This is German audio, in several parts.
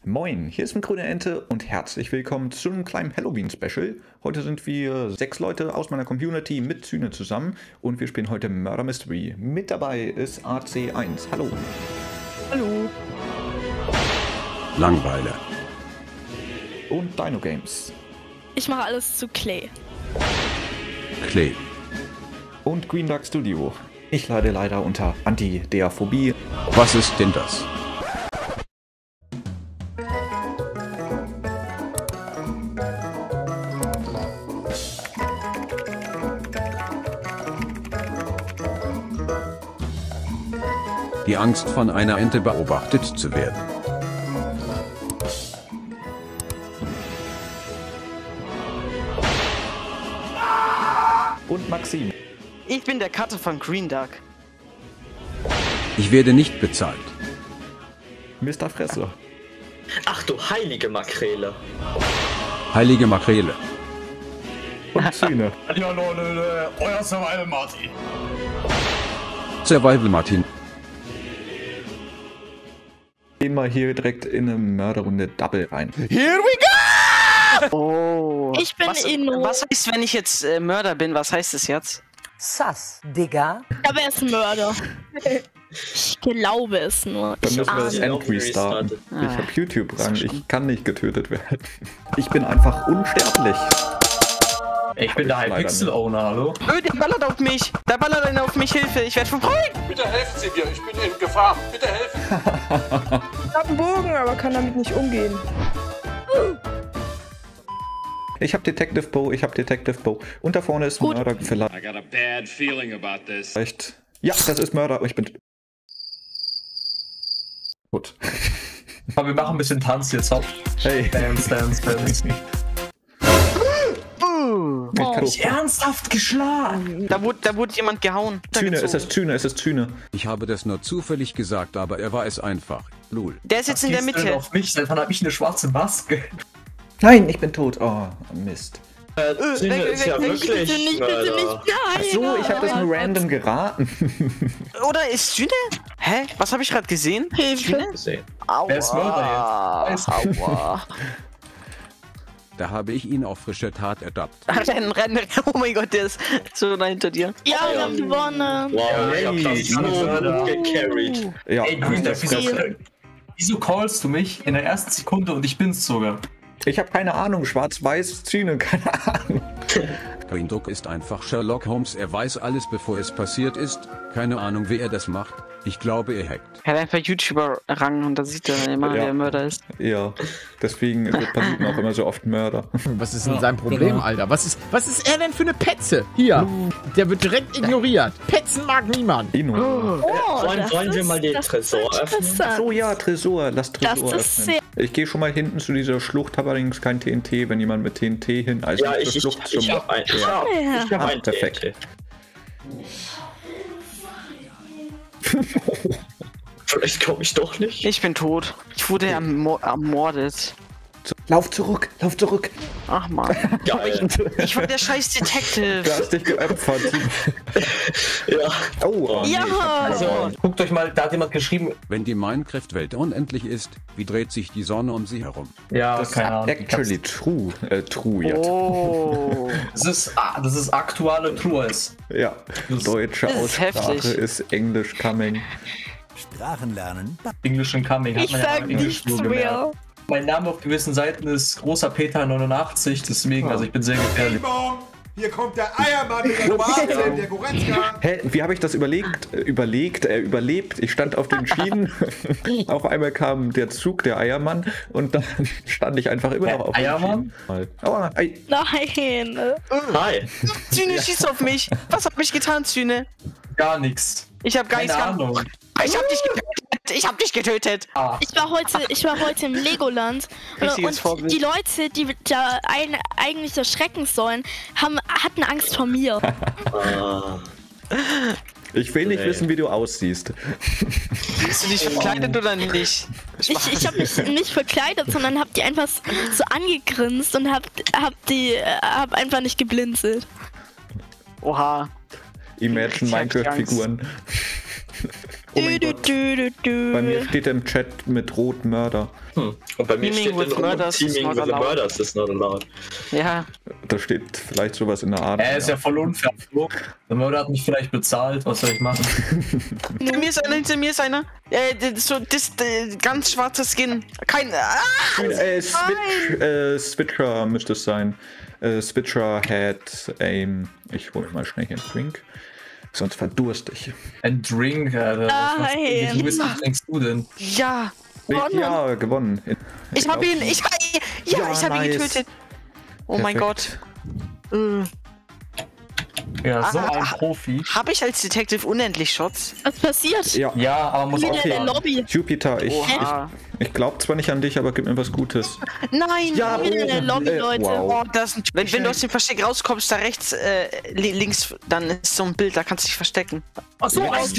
Moin, hier ist eine grüne Ente und herzlich willkommen zu einem kleinen Halloween-Special. Heute sind wir 6 Leute aus meiner Community mit Zyne zusammen und wir spielen heute Murder Mystery. Mit dabei ist AC1. Hallo. Hallo. Langweiler. Und Dino Games. Ich mache alles zu Clay. Clay. Und Green Dark Studio. Ich leide leider unter Anti-Deaphobie. Was ist denn das? Die Angst, von einer Ente beobachtet zu werden. Und Maxim. Ich bin der Cutter von Green Dark. Ich werde nicht bezahlt. Mr. Fressler. Ach du heilige Makrele. Heilige Makrele. Und Zyne. Ja, Leute, euer Survival Martin. Survival Martin. Gehen wir hier direkt in eine Mörderrunde Double rein. Here we go! Oh. Ich bin Inno. Was heißt, wenn ich jetzt Mörder bin? Was heißt das jetzt? Sass, Digga. Aber er ist ein Mörder. Ich glaube es nur. Dann müssen wir das ahne. End restarten. Ah. Ich habe YouTube-Rang, ich kann nicht getötet werden. Ich bin einfach unsterblich. Ich bin der Hypixel-Owner, hallo? Der ballert auf mich! Der ballert einer auf mich! Hilfe! Ich werde verfolgt! Bitte helfen Sie mir, ich bin in Gefahr. Bitte helfen. Ich hab einen Bogen, aber kann damit nicht umgehen. Ich habe Detective Bow, Und da vorne ist ein Mörder vielleicht. I got a bad feeling about this. Ja, das ist Mörder. Ich bin... Gut. Aber wir machen ein bisschen Tanz jetzt, hopp. Hey. Dance. Ich kann Ich ernsthaft geschlagen. Da wurde jemand gehauen. Zyne, es ist Zyne. Ich habe das nur zufällig gesagt, aber er war es einfach. Lul. Der ist jetzt in der Mitte. Auf mich, seit wann habe ich eine schwarze Maske? Nein, ich bin tot. Oh, Mist. Zyne ist ja wirklich Bitte nicht, Mörder. nein. So, ich habe das nur random geraten. Oder ist Sühne? Hä? Was habe ich gerade gesehen? Hilfe. Gesehen. Aua. Wer ist Mörder jetzt? Aua. Da habe ich ihn auf frische Tat ertappt. Renn. Oh mein Gott, der ist so nah hinter dir. Ja, wir haben gewonnen. Wow, ich hab das so Mörder. gut gecarried. Ja, Ey, Green Dark wieso callst du mich in der ersten Sekunde und ich bin's sogar? Ich habe keine Ahnung. Schwarz-Weiß, Zyne, keine Ahnung. Green Dark ist einfach Sherlock Holmes. Er weiß alles, bevor es passiert ist. Keine Ahnung, wie er das macht. Ich glaube, er hackt. Er hat einfach YouTuber-Rang und da sieht er immer, Ja. wer Mörder ist. Ja, deswegen passiert mir auch immer so oft Mörder. Was ist denn sein Problem, Alter? Was ist er denn für eine Petze? Hier, der wird direkt ignoriert. Petzen mag niemand. Ino. Wollen wir mal den das Tresor ist öffnen? interessant. So, ja, Tresor. Lass Tresor Das ist öffnen. Ich gehe schon mal hinten zu dieser Schlucht. Habe allerdings kein TNT, wenn jemand mit TNT hin. Also Ja, zur Schlucht ich hab ein. Ich hab ein perfekt. TNT. Vielleicht komme ich doch nicht. Ich bin tot. Ich wurde ermordet. Lauf zurück. Ach man. Geil. Ich war der scheiß Detective. Du hast dich geopfert. Ja. Oh, Ja. Also, guckt euch mal, da hat jemand geschrieben. Wenn die Minecraft-Welt unendlich ist, wie dreht sich die Sonne um sie herum? Ja, das ist keine Ahnung. actually true. True, ja. Oh. Das ist aktuelle Trues. Ja, deutsche Das ist Aussprache heftig. ist English coming. Sprachen lernen. English and Coming. hat Ich man ja sag in der nichts Schule mehr. gelernt. Mein Name auf gewissen Seiten ist großer Peter 89, deswegen, also ich bin sehr gefährlich. Hier kommt der Eiermann mit der Wahnsinn, der Goretzka. Hä, wie habe ich das überlebt? Ich stand auf den Schienen. Auf einmal kam der Zug, der Eiermann, und dann stand ich einfach immer noch auf den Eiermann? Schienen. Oh, Nein. Hi. Zyne schießt auf mich. Was hab ich getan, Zyne? Gar nichts. Ich hab gar Keine nichts Ahnung. Ich hab dich getötet. Ich hab dich getötet. Ich war heute im Legoland Richtiges und Vorbild. die Leute, die da eigentlich erschrecken sollen, hatten Angst vor mir. ich will nicht wissen, wie du aussiehst. Bist du dich verkleidet oder nicht? Ich habe mich nicht verkleidet, sondern hab die einfach so angegrinst und hab einfach nicht geblinzelt. Oha. Imagine Ich hab Minecraft-Figuren. Oh mein Gott. Bei mir steht im Chat mit Rot Mörder. Und bei mir steht with in murders is Teaming not with the allowed. murders is not allowed. Ja. Da steht vielleicht sowas in der Art. Er ist ja voll unfair. Der Mörder hat mich vielleicht bezahlt, was soll ich machen? Hinter mir ist einer. Das ganz schwarze Skin. Kein. Switcher müsste es sein. Switcher had aim. Ich hole mir mal schnell hier einen Drink. Sonst verdurste ich. Ein Drink, Alter. Nein. Was trinkst du denn? Ja. Ja, gewonnen. Ich hab ihn. Ich hab ihn getötet. Oh mein Gott. Ja, so ein Profi. Habe ich als Detective unendlich Shots? Was passiert? Ja, Ja, aber muss Wieder auch in der fahren. Lobby. Jupiter, ich glaube zwar nicht an dich, aber gib mir was Gutes. Nein. Ja, Wieder in der Lobby, Leute. wow. Oh, wenn du aus dem Versteck rauskommst, da rechts, links, dann ist so ein Bild, da kannst du dich verstecken. Achso, Das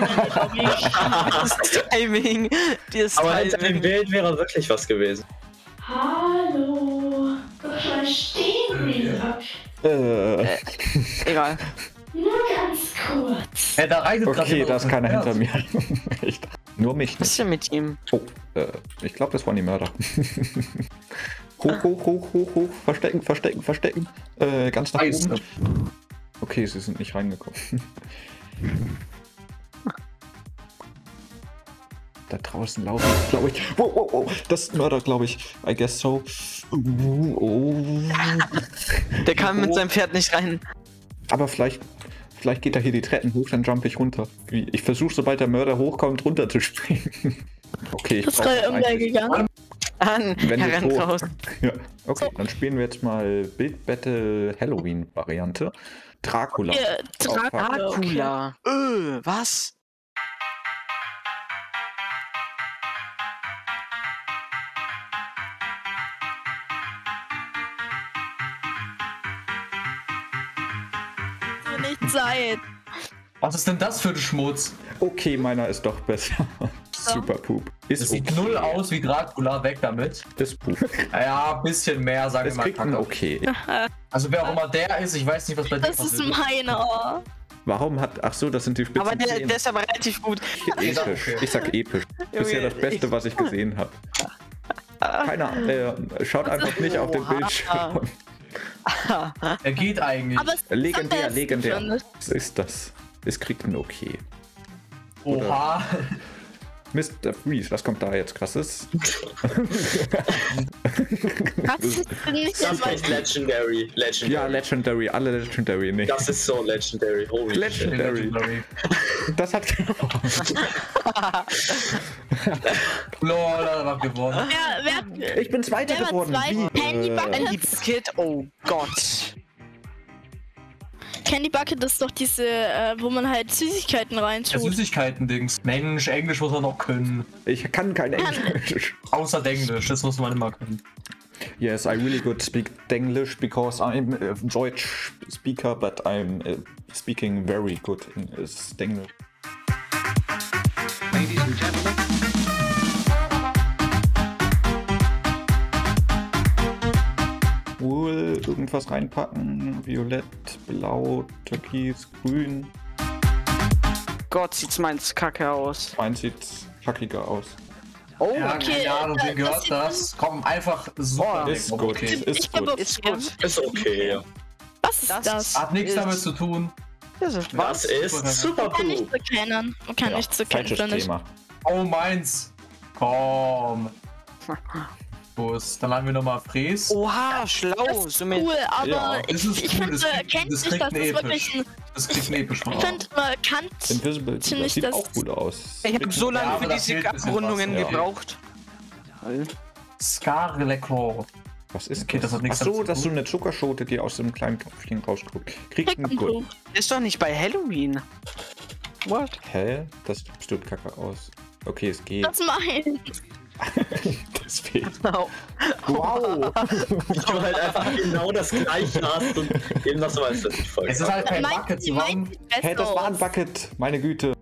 Timing. Aber hinter dem Bild wäre wirklich was gewesen. Hallo, verstehen wir? Egal. Nur ganz kurz. da reitet grad Okay, jemand da auf ist keiner dem hinter mir. Echt. Nur mich Was ist nicht. denn mit ihm? Oh, ich glaube, das waren die Mörder. Hoch. Verstecken. Ganz nach Scheiße. oben. Okay, sie sind nicht reingekommen. Da draußen laufen, glaube ich. Wow. Das ist ein Mörder, glaube ich. I guess so. Der kam mit seinem Pferd nicht rein. Aber vielleicht geht er hier die Treppen hoch, dann jump ich runter. Ich versuche, sobald der Mörder hochkommt, runter zu springen. Okay, ich Das ist brauch gerade umgegangen. An, Wenn er wir rennt hoch- raus. Ja, okay, dann spielen wir jetzt mal Build Battle Halloween Variante. Dracula. Dracula. Was? Nicht sein. Was ist denn das für ein Schmutz? Okay, meiner ist doch besser. Super Poop. Das sieht null aus wie Dracula, weg damit. Ist Poop. Ja, ein bisschen mehr, sagen wir Es mal. kriegt ein Kacke. Okay. Also wer auch immer der ist, ich weiß nicht, was bei dir Das ist passiert. meiner. Warum hat... Ach so, das sind die Spitzen. Aber der ist aber relativ gut. Episch. Ich sag episch. Bisher das Beste, was ich gesehen habe. Keiner, schaut einfach nicht auf den Bildschirm. Er geht eigentlich. Aber es ist am Legendär, besten, legendär. finde ich. Was ist das? Es kriegt ein Okay. Oha. Mr. Freeze, was kommt da jetzt krasses? Das ist nicht Das ist Legendary. Ja, Legendary, alle Legendary, nicht. Das ist so Legendary. Holy shit. Legendary. Das hat Lol, er hat gewonnen. Wer Ich bin Zweiter war geworden. zwei? Candy Andy Bucket? Bucket, oh Gott. Candy Bucket ist doch diese, wo man halt Süßigkeiten Der reintut. Süßigkeiten-Dings. Mensch, Englisch muss man noch können. Ich kann kein Englisch. Außer Englisch, das muss man immer können. Yes, I really good speak English because I'm a Deutsch speaker, but I'm speaking very good in English. Ladies and gentlemen. Wohl irgendwas reinpacken. Violett, blau, türkis, grün. Gott, sieht's meins kacke aus. Meins sieht kackiger aus. Oh, Ja, okay, keine Ahnung, das wem gehört sieht das? Komm, einfach super. Ist Ding, gut, okay. ist gebe gut. ist gut. Ist okay, ja. Was ist das? Hat nichts damit zu tun. Das ist Das ist Super Kann nicht Poop. zu kennen. Kann nicht zu kennen, Falsches finde ich. Thema. Oh, meins. Komm. Bus. Dann haben wir nochmal Fräs. Oha, schlau. Das ist So mit cool, aber Ja, das ist ich cool, finde, das kriegt- kennt das nicht, dass kriegt das ein wirklich ein... Das kriegt ein episch Ich finde, man kann... Invisible, das Ziemlich sieht das- auch gut aus. Ich habe so lange Ja, für aber da diese fehlt ein bisschen Abrundungen was, ja. gebraucht. Scarlecor. Was ist Okay, das hat nichts Ach damit so, zu das ist so tun. eine Zuckerschote, die aus dem kleinen Topfchen rausguckt. Kriegt ein Gut. Ist doch nicht bei Halloween. What? Hä? Das sieht bestimmt kacke aus. Okay, es geht. Das mein. Das fehlt. Oh. Wow! Du halt einfach genau das gleiche hast und eben das weißt du nicht voll. Es ist halt kein Mein- Bucket mein zusammen. sieht besser Hä, das war ein aus. Bucket. Meine Güte.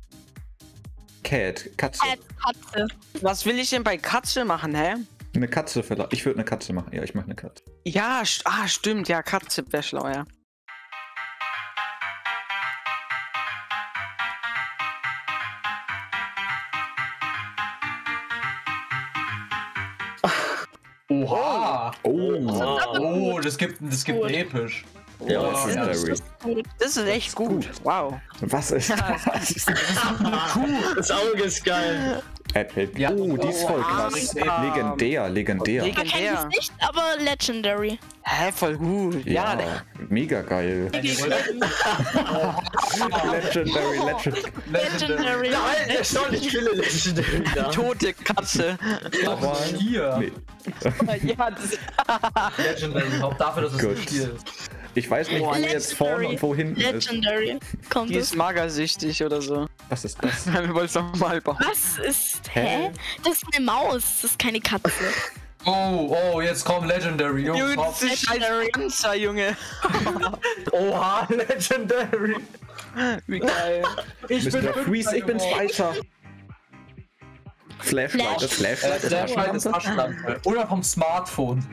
Cat. Katze. Katze. Was will ich denn bei Katze machen, hä? Eine Katze vielleicht. Ich würde eine Katze machen. Ja, ich mache eine Katze. Ja, stimmt, ja, Katze wäre schlau, ja. Oha! Oh, Das gibt episch. Ja, Legendary. Das ist echt gut. Wow. Was ist das? Das Auge ist geil. Epic. Ja. Die ist voll krass. Legendär. Man kennt es nicht, aber Legendary. Hä, voll gut. Ja, mega geil. Legendary. Nein, erstaunlich viele Legendary da. Tote Katze. Aber hier. Nee. Ja, das Legendary. Auch dafür, dass es ein Spiel ist. Ich weiß nicht, wo jetzt vorne und wo hinten ist. Legendary. Kommt die es. ist magersüchtig oder so. Was ist das? Wir wollen es nochmal bauen. Was ist? Hä? Das ist eine Maus. Das ist keine Katze. Oh, jetzt kommt Legendary. Jungs, Junge, das ist scheiß Panzer, Junge. Oha, Legendary. Wie geil. Mr. Freeze, ich bin Zweiter. Flashlight, das Flashlight ist Flashlight ist Taschenlampe. Taschenlampe. Oder vom Smartphone.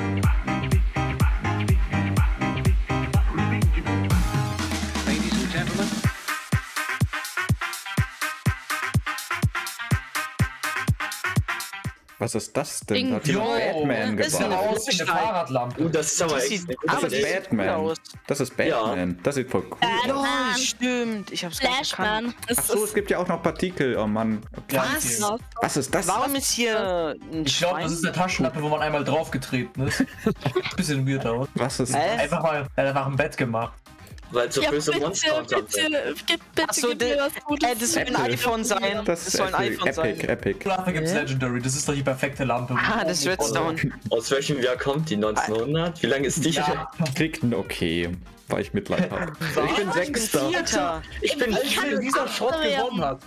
Was ist das denn? Da hat jemand Jo, Batman das ist gebaut. eine Aus wie eine Fahrradlampe. Das ist aber Das echt sieht- eine gute Das aber ist die sieht Batman. gut aus. Das ist Batman. Das sieht voll cool aus. Oh, stimmt. Ich hab's gar nicht erkannt. Flashman. Achso, es gibt ja auch noch Partikel. Oh Mann. Was? Ja, Was ist das? Warum ist hier ein ich glaube, das ist eine Taschenlampe, wo man einmal draufgetreten ist. Bisschen weird aus. Was ist Einfach ein Bett gemacht. Weil so Ja, böse bitte, Monster bitte, Achso, gib mir was Gutes. das soll ein iPhone sein. Das Das soll ein iPhone sein. Epic. Dafür gibt's Legendary. Das ist doch die perfekte Lampe. Das Redstone. Aus welchem Jahr kommt die? 1900? Wie lange ist die? Ja. Kriegt ein Okay, weil ich Mitleid habe. Ich bin Sechster. Vierter. Ich bin Ich will dieser Schrott gewonnen hat.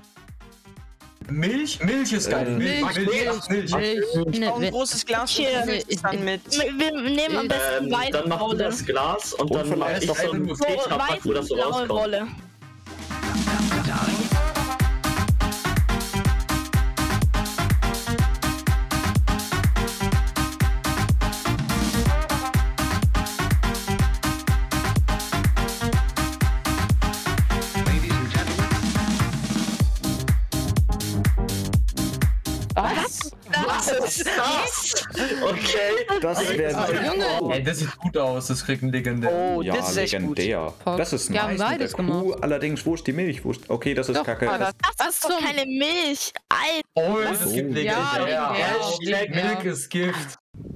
Milch ist geil. Milch. Ein großes Glas Hier. dann mit. Wir nehmen am besten weiße Dann machst du Wolle. das Glas und dann mach vielleicht ich noch so einen So Tetrapack, wo das weiße so blaue rauskommt. Wolle. Was ist das? Okay. Das wäre Ey, das sieht gut aus. Das kriegt ein Legendär. Oh, ja, das ist echt gut. legendär. Das ist Wir haben nice mit der beides Kuh. gemacht. Allerdings, wo ist die Milch? Okay, das ist Doch, kacke. Das ist doch keine Milch. Alter. Oh, das gibt Legendär. Ja, Hashtag Milk ist Gift.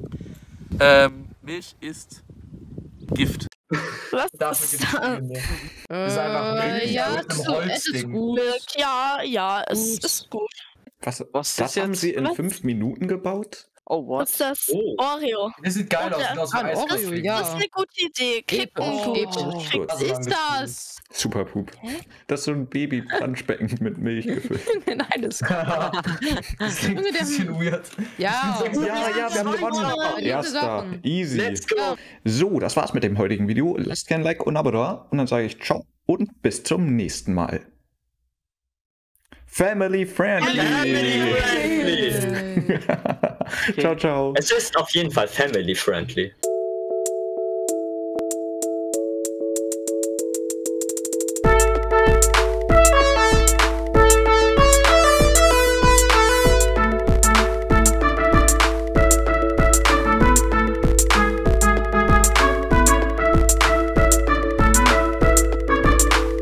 Milch ist Gift. Was Dafür ist gibt's das? Legendär. Das ist einfach Milch ja, mit einem es ist Holzding. gut. Ja, es ist gut. Was ist das haben jetzt? sie in Was? 5 Minuten gebaut? Oh, Was what? ist das? Oh. Oreo. Das sieht geil aus. Sieht aus wie Ein Oreo, Eiscreme. ja. Das ist eine gute Idee. Kriegt einen Episch. Kriegt Was ist das? Super Pup. Das ist so ein Baby-Planschbecken mit Milch gefüllt. Nein, das ist Das klingt ein bisschen weird. Ja. Ja, wir haben gewonnen. Gute Erster. Sachen. Easy. Let's go. So, das war's mit dem heutigen Video. Lasst gerne ein Like und ein Abo da. Und dann sage ich ciao und bis zum nächsten Mal. Family friendly. Family friendly. Ciao, ciao. Es ist auf jeden Fall family friendly.